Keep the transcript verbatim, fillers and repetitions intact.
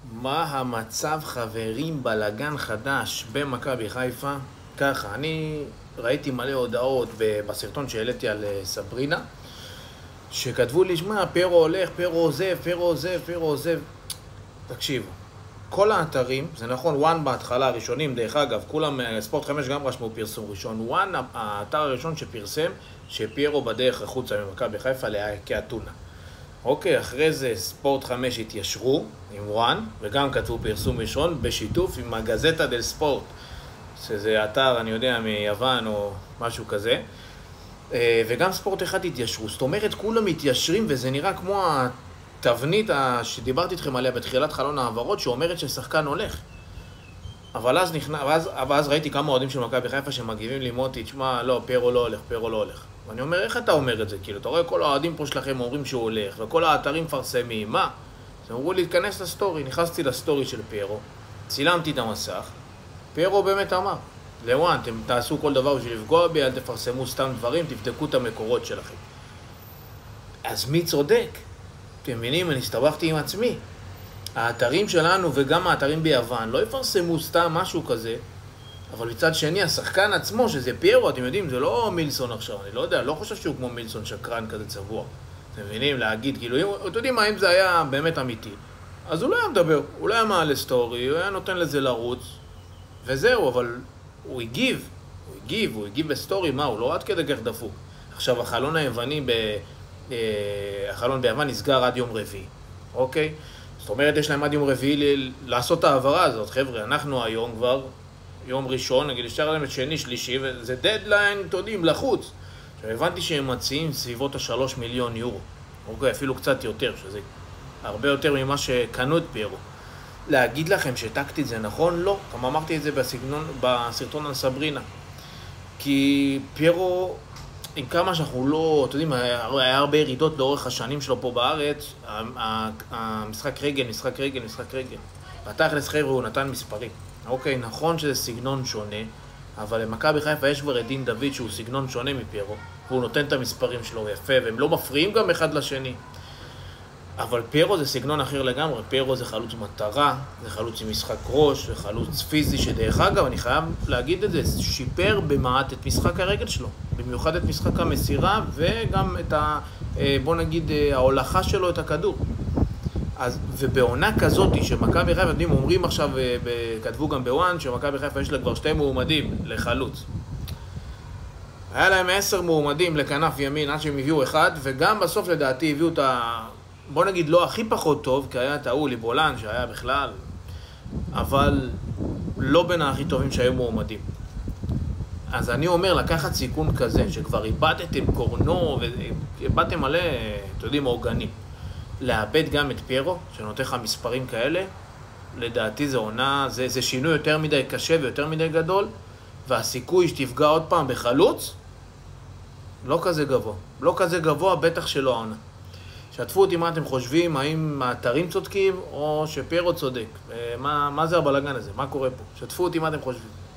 מה המצב, חברים? בלגן חדש במכבי חיפה. ככה, אני ראיתי מלא הודעות בסרטון שהעליתי על סברינה, שכתבו לי, שמע, פרו הולך, פרו עוזב, פרו עוזב, פרו עוזב. תקשיבו, כל האתרים, זה נכון, וואן בהתחלה הראשונים, דרך אגב, כולם, ספורט חמש גם רשמו פרסום ראשון. וואן, האתר הראשון שפרסם שפרו בדרך החוצה ממכבי חיפה כאתונה. אוקיי, אחרי זה ספורט חמש התיישרו עם וואן, וגם כתבו פרסום ראשון בשיתוף עם הגזטה דל ספורט, שזה אתר, אני יודע, מיוון או משהו כזה, וגם ספורט אחד התיישרו. זאת אומרת, כולם מתיישרים, וזה נראה כמו התבנית שדיברתי איתכם עליה בתחילת חלון העברות, שאומרת ששחקן הולך. אבל אז, נכנע, ואז, ואז ראיתי כמה אוהדים של מכבי חיפה שמגיבים לי, מוטי, תשמע, לא, פרו לא הולך, פרו לא הולך. ואני אומר, איך אתה אומר את זה? כאילו, אתה רואה כל האוהדים פה שלכם אומרים שהוא הולך, וכל האתרים מפרסמים, מה? אז אמרו לי, תיכנס לסטורי. נכנסתי לסטורי של פרו, צילמתי את המסך, פרו באמת אמר, לוואן, אתם תעשו כל דבר בשביל לפגוע בי, אל תפרסמו סתם דברים, תבדקו את המקורות שלכם. אז מי צודק? אתם מבינים, אני הסתבכתי עם עצמי. האתרים שלנו וגם האתרים ביוון לא יפרסמו סתם משהו כזה, אבל מצד שני, השחקן עצמו, שזה פיירו, אתם יודעים, זה לא מילסון עכשיו, אני לא יודע, לא חושב שהוא כמו מילסון שקרן כזה צבוע. אתם מבינים, להגיד, כאילו, אתם יודעים מה, אם זה היה באמת אמיתי, אז הוא לא היה מדבר, הוא לא היה מעלה סטורי, הוא היה נותן לזה לרוץ, וזהו, אבל הוא הגיב, הוא הגיב, הוא הגיב בסטורי, מה, הוא לא עד כדי כך דפוק. עכשיו, החלון היווני, ב... החלון ביוון נסגר עד יום רביעי, אוקיי? זאת אומרת, יש להם עד יום רביעי לעשות את העברה הזאת, חבר'ה, אנחנו היום כבר, יום ראשון, נגיד, ישתר להם את שני, שלישי, וזה דדליין, אתם יודעים, לחוץ. עכשיו, הבנתי שהם מציעים סביבות השלוש מיליון יורו. אוקיי, אפילו קצת יותר, שזה הרבה יותר ממה שקנו את פיירו. להגיד לכם שטקטית זה נכון? לא. גם אמרתי את זה בסגנון, בסרטון על סברינה. כי פיירו, עם כמה שאנחנו לא, אתם יודעים, היה הרבה ירידות לאורך השנים שלו פה בארץ, המשחק רגל, משחק רגל, משחק רגל. בתכלס חבר'ה הוא נתן מספרים. אוקיי, נכון שזה סגנון שונה, אבל למכבי חיפה יש כבר את דין דוד שהוא סגנון שונה מפיירו, והוא נותן את המספרים שלו יפה, והם לא מפריעים גם אחד לשני. אבל פיירו זה סגנון אחר לגמרי, פיירו זה חלוץ מטרה, זה חלוץ עם משחק ראש, זה חלוץ פיזי, שדרך אגב, אני חייב להגיד את זה, שיפר במעט את משחק הרגל שלו, במיוחד את משחק המסירה, וגם את ה... בוא נגיד, ההולכה שלו את הכדור. אז, ובעונה כזאת שמכבי חיפה, יודעים, אומרים עכשיו, כתבו גם בוואן, שמכבי חיפה יש לה כבר שתי מועמדים לחלוץ. היה להם עשר מועמדים לכנף ימין עד שהם הביאו אחד, וגם בסוף לדעתי הביאו את ה... בוא נגיד לא הכי פחות טוב, כי היה את האולי בולן שהיה בכלל, אבל לא בין הכי טובים שהיו מועמדים. אז אני אומר, לקחת סיכון כזה, שכבר איבדתם קורנו, ואיבדתם מלא, אתם יודעים, אורגנים. לאבד גם את פיירו, שנותן לך מספרים כאלה, לדעתי זה עונה, זה, זה שינוי יותר מדי קשה ויותר מדי גדול, והסיכוי שתפגע עוד פעם בחלוץ, לא כזה גבוה. לא כזה גבוה, בטח שלא העונה. שתפו אותי מה אתם חושבים, האם האתרים צודקים או שפיירו צודק. מה, מה זה הבלגן הזה? מה קורה פה? שתפו אותי מה אתם חושבים.